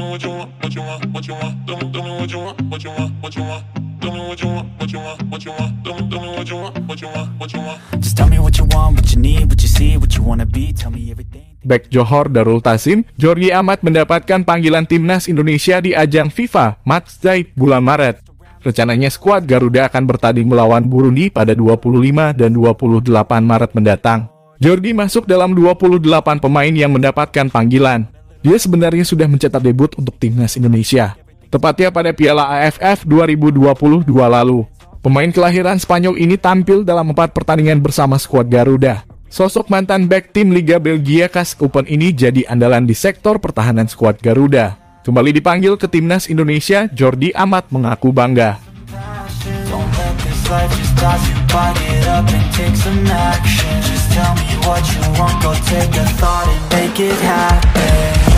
Just tell me what you want, what you need, what you see, what you wanna be. Tell me everything. Bek Johor Darul Tasim, Jordi Amat mendapatkan panggilan timnas Indonesia di ajang FIFA Matchday bulan Maret. Rencananya skuad Garuda akan bertanding melawan Burundi pada 25 dan 28 Maret mendatang. Jordi masuk dalam 28 pemain yang mendapatkan panggilan. Dia sebenarnya sudah mencetak debut untuk timnas Indonesia, tepatnya pada Piala AFF 2022 lalu. Pemain kelahiran Spanyol ini tampil dalam 4 pertandingan bersama skuad Garuda. Sosok mantan bek tim Liga Belgia Kask Open ini jadi andalan di sektor pertahanan skuad Garuda. Kembali dipanggil ke timnas Indonesia, Jordi Amat mengaku bangga. Life just pass you by, get up and take some action. Just tell me what you want, go take a thought and make it happen.